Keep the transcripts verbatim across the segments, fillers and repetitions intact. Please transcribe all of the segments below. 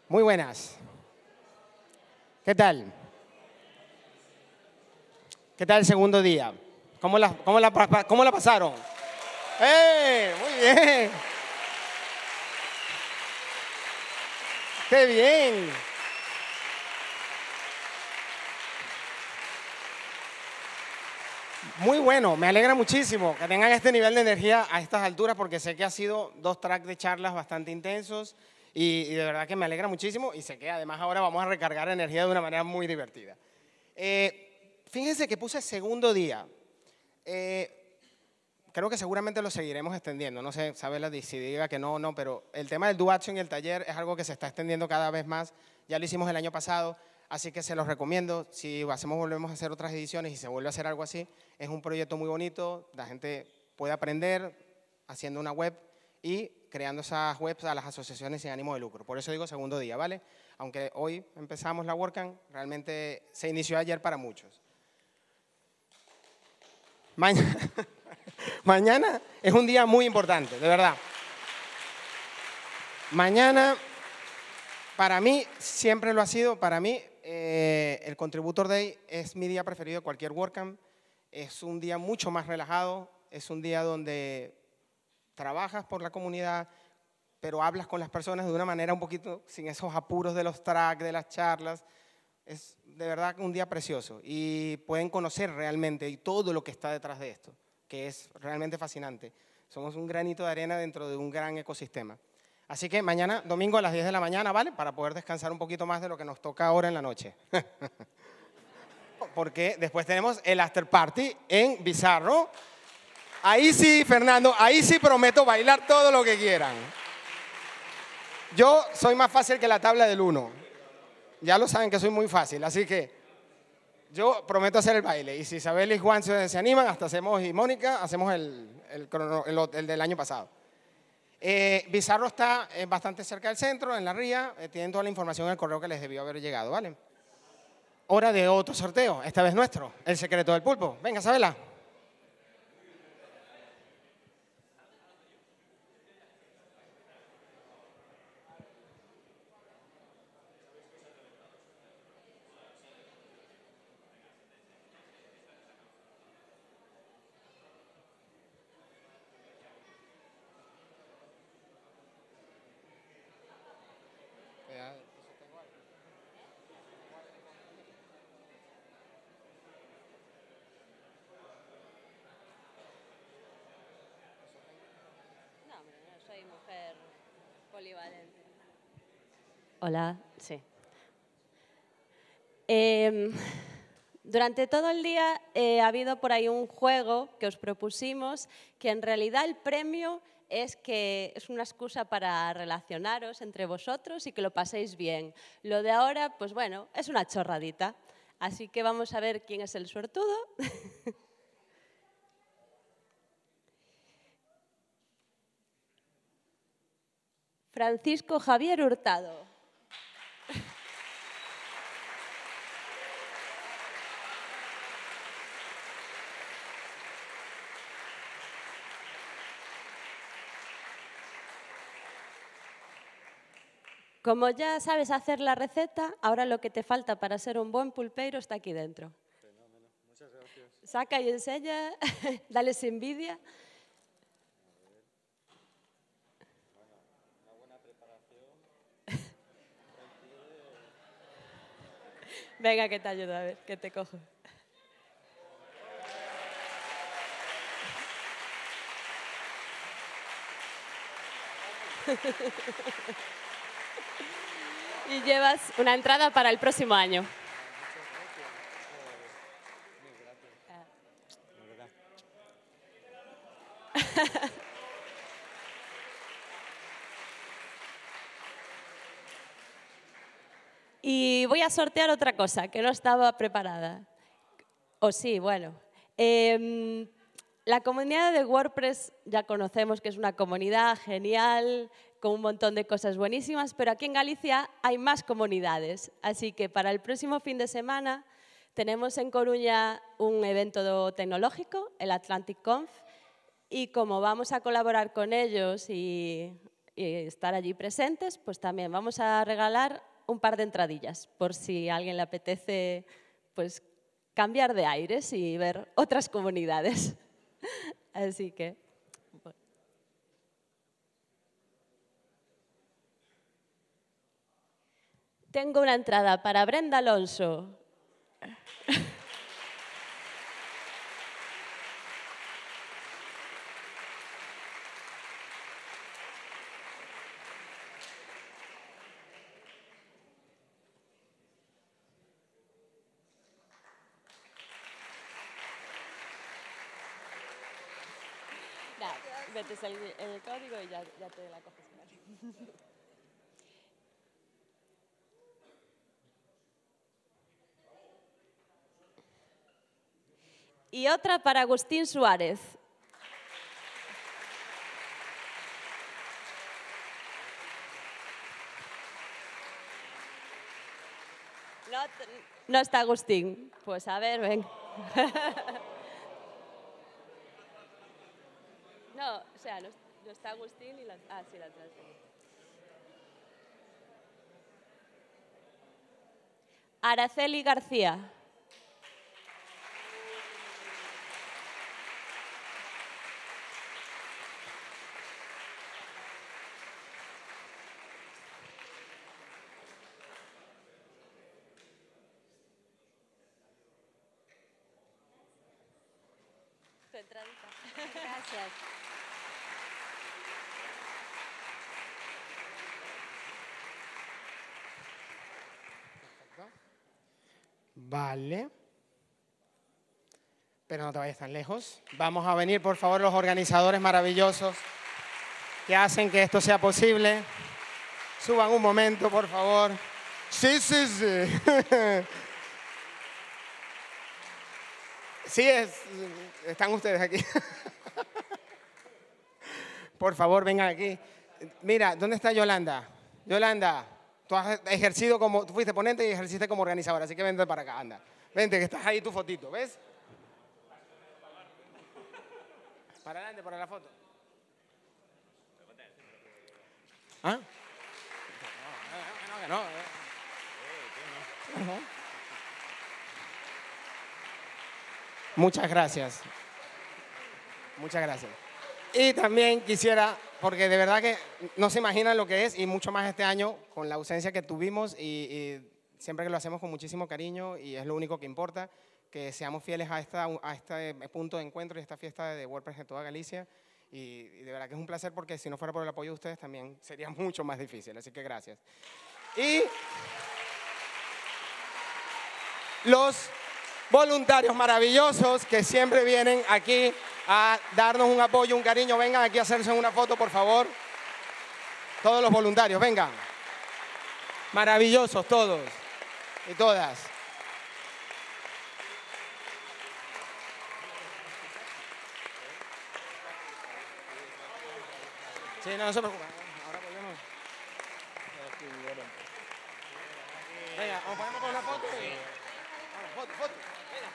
Muy buenas. ¿Qué tal? ¿Qué tal el segundo día? ¿Cómo la, cómo la, cómo la pasaron? ¡Eh! Muy bien. ¡Qué bien! Muy bueno, me alegra muchísimo que tengan este nivel de energía a estas alturas porque sé que ha sido dos tracks de charlas bastante intensos y, y de verdad que me alegra muchísimo y sé que además ahora vamos a recargar energía de una manera muy divertida. Eh, fíjense que puse segundo día. Eh, creo que seguramente lo seguiremos extendiendo, no sé, Sabela, si diga que no o no, pero el tema del Do Action y el taller es algo que se está extendiendo cada vez más, ya lo hicimos el año pasado. Así que se los recomiendo, si hacemos, volvemos a hacer otras ediciones y se vuelve a hacer algo así, es un proyecto muy bonito, la gente puede aprender haciendo una web y creando esas webs a las asociaciones sin ánimo de lucro. Por eso digo segundo día, ¿vale? Aunque hoy empezamos la WordCamp, realmente se inició ayer para muchos. Mañana, mañana es un día muy importante, de verdad. Mañana, para mí, siempre lo ha sido, para mí, Eh, el Contributor Day es mi día preferido de cualquier WordCamp. Es un día mucho más relajado, es un día donde trabajas por la comunidad, pero hablas con las personas de una manera un poquito sin esos apuros de los tracks, de las charlas. Es de verdad un día precioso y pueden conocer realmente y todo lo que está detrás de esto, que es realmente fascinante. Somos un granito de arena dentro de un gran ecosistema. Así que mañana, domingo a las diez de la mañana, ¿vale? Para poder descansar un poquito más de lo que nos toca ahora en la noche. Porque después tenemos el after party en Bizarro. Ahí sí, Fernando, ahí sí prometo bailar todo lo que quieran. Yo soy más fácil que la tabla del uno. Ya lo saben que soy muy fácil, así que yo prometo hacer el baile. Y si Isabel y Juan se, se animan, hasta hacemos, y Mónica, hacemos el, el, el, el del año pasado. Eh, Bizarro está eh, bastante cerca del centro, en la ría. Eh, tienen toda la información en el correo que les debió haber llegado, ¿vale? Hora de otro sorteo, esta vez nuestro, el secreto del pulpo. Venga, Sabela. Polivalente. Hola, sí. Eh, durante todo el día eh, ha habido por ahí un juego que os propusimos, que en realidad el premio es que es una excusa para relacionaros entre vosotros y que lo paséis bien. Lo de ahora, pues bueno, es una chorradita. Así que vamos a ver quién es el suertudo. Francisco Javier Hurtado. Como ya sabes hacer la receta, ahora lo que te falta para ser un buen pulpeiro está aquí dentro. Fenómeno. Muchas gracias. Saca y enseña, dales envidia. Venga, que te ayudo, a ver, que te cojo. Y llevas una entrada para el próximo año. Y voy a sortear otra cosa que no estaba preparada. O sí, bueno. Eh, la comunidad de WordPress ya conocemos que es una comunidad genial, con un montón de cosas buenísimas, pero aquí en Galicia hay más comunidades. Así que para el próximo fin de semana tenemos en Coruña un evento tecnológico, el Atlantic Conf, y como vamos a colaborar con ellos y y estar allí presentes, pues también vamos a regalar un par de entradillas, por si a alguien le apetece pues, cambiar de aires y ver otras comunidades. Así que... Bueno. Tengo una entrada para Brenda Alonso. Metes el, el código y ya, ya te la coges. Y otra para Agustín Suárez. No, no está Agustín. Pues a ver, ven. No, o sea, no, no está Agustín y la... Ah, sí, la transferí. Araceli García. Tu entradita. Gracias. Vale. Pero no te vayas tan lejos. Vamos a venir, por favor, los organizadores maravillosos que hacen que esto sea posible. Suban un momento, por favor. Sí, sí, sí. Sí, es, están ustedes aquí. Por favor, vengan aquí. Mira, ¿dónde está Yolanda? Yolanda, tú has ejercido como, tú fuiste ponente y ejerciste como organizadora, así que vente para acá, anda. Vente, que estás ahí tu fotito, ¿ves? Para adelante, para la foto. ¿Ah? No, que no, que no. Muchas gracias. Muchas gracias. Y también quisiera, porque de verdad que no se imaginan lo que es, y mucho más este año, con la ausencia que tuvimos, y, y siempre que lo hacemos con muchísimo cariño, y es lo único que importa, que seamos fieles a, esta, a este punto de encuentro y esta fiesta de WordPress de toda Galicia. Y, y de verdad que es un placer, porque si no fuera por el apoyo de ustedes también sería mucho más difícil. Así que gracias. Y los voluntarios maravillosos que siempre vienen aquí a darnos un apoyo, un cariño. Vengan aquí a hacerse una foto, por favor. Todos los voluntarios, vengan. Maravillosos todos y todas. Sí, no, no se preocupen. Ahora podemos. Venga, nos ponemos con una foto y... Ahora, foto, foto. Venga.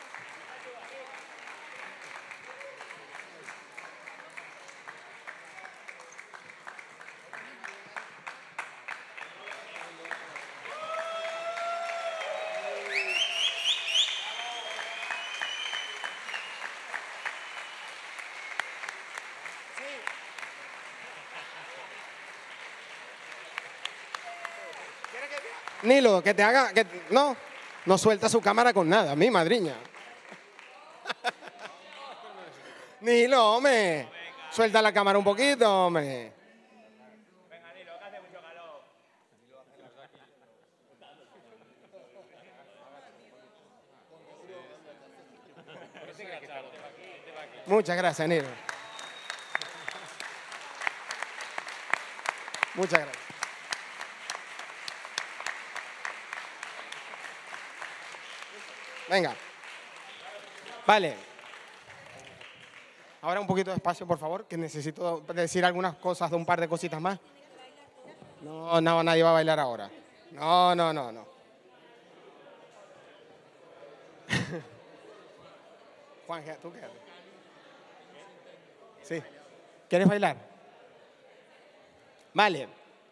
Nilo, que te haga... Que, no, no suelta su cámara con nada, mi madriña. Nilo, hombre. Suelta la cámara un poquito, hombre. Venga, Nilo, que hace mucho calor. Muchas gracias, Nilo. Muchas gracias. Venga. Vale. Ahora un poquito de espacio, por favor, que necesito decir algunas cosas, de un par de cositas más. No, no, nadie va a bailar ahora. No, no, no, no. Juan, ¿tú qué haces? ¿Sí? ¿Quieres bailar? Vale.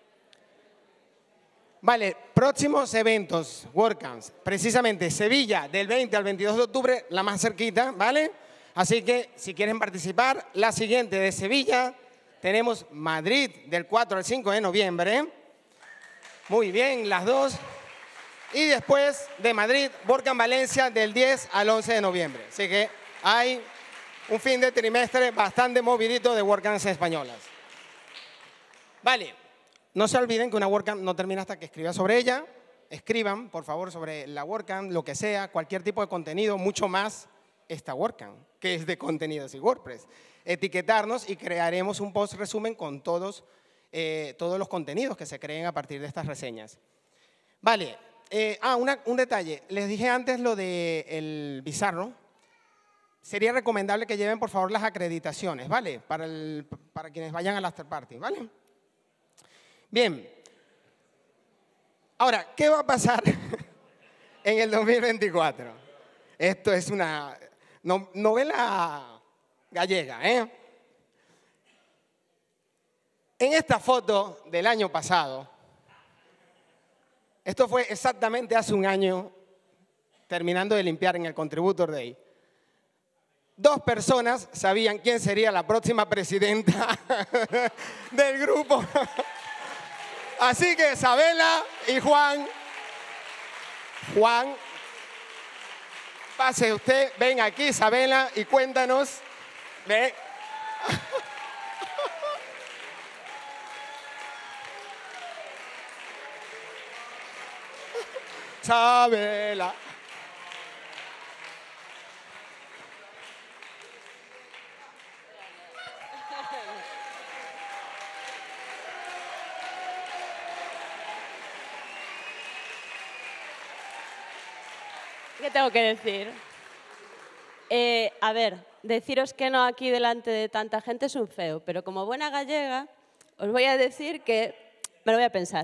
Vale, próximos eventos, WordCamps. Precisamente Sevilla, del veinte al veintidós de octubre, la más cerquita, ¿vale? Así que, si quieren participar, la siguiente de Sevilla, tenemos Madrid, del cuatro al cinco de noviembre. Muy bien, las dos. Y después de Madrid, WordCamp Valencia, del diez al once de noviembre. Así que hay un fin de trimestre bastante movidito de WordCamps españolas. Vale, no se olviden que una WordCamp no termina hasta que escriban sobre ella. Escriban, por favor, sobre la WordCamp, lo que sea, cualquier tipo de contenido, mucho más esta WordCamp, que es de contenidos y WordPress. Etiquetarnos y crearemos un post resumen con todos, eh, todos los contenidos que se creen a partir de estas reseñas. Vale, eh, ah, una, un detalle. Les dije antes lo del bizarro. Sería recomendable que lleven, por favor, las acreditaciones, ¿vale? Para, el, para quienes vayan al after party, ¿vale? Bien. Ahora, ¿qué va a pasar en el dos mil veinticuatro? Esto es una no, novela gallega, ¿eh? En esta foto del año pasado, esto fue exactamente hace un año, terminando de limpiar en el Contributor Day, dos personas sabían quién sería la próxima presidenta del grupo. Así que Isabela y Juan, Juan, pase usted, ven aquí Isabela y cuéntanos. Ven. Isabela. ¿Qué tengo que decir? Eh, a ver, deciros que no aquí delante de tanta gente es un feo, pero como buena gallega os voy a decir que me lo voy a pensar.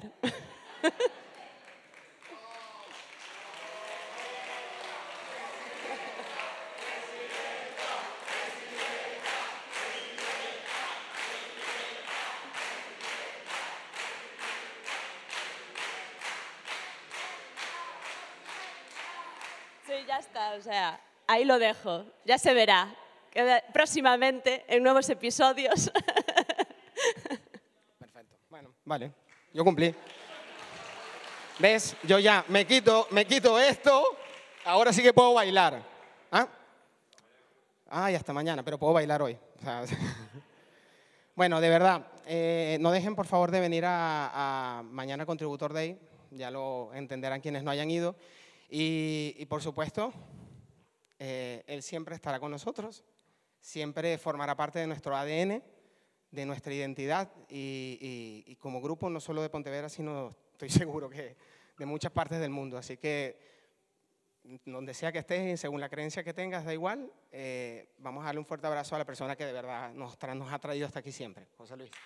Sí, ya está, o sea, ahí lo dejo, ya se verá. Queda próximamente en nuevos episodios. Perfecto, bueno, vale, yo cumplí. ¿Ves? Yo ya me quito, me quito esto, ahora sí que puedo bailar. ¿Ah? Ay, hasta mañana, pero puedo bailar hoy. O sea, bueno, de verdad, eh, no dejen por favor de venir a, a mañana Contributor Day, ya lo entenderán quienes no hayan ido. Y, y por supuesto, eh, él siempre estará con nosotros, siempre formará parte de nuestro A D N, de nuestra identidad y, y, y como grupo no solo de Pontevedra, sino estoy seguro que de muchas partes del mundo. Así que donde sea que estés, según la creencia que tengas, da igual, eh, vamos a darle un fuerte abrazo a la persona que de verdad nos, tra nos ha traído hasta aquí siempre. José Luis.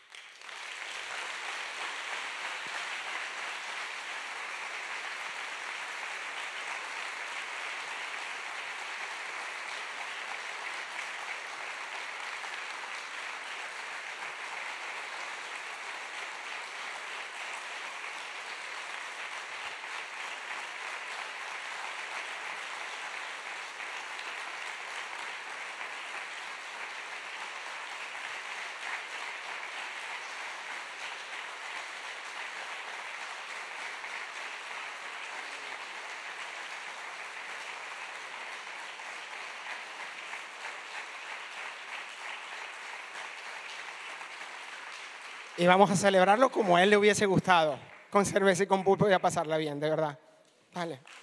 Y vamos a celebrarlo como a él le hubiese gustado, con cerveza y con pulpo y a pasarla bien, de verdad. Vale.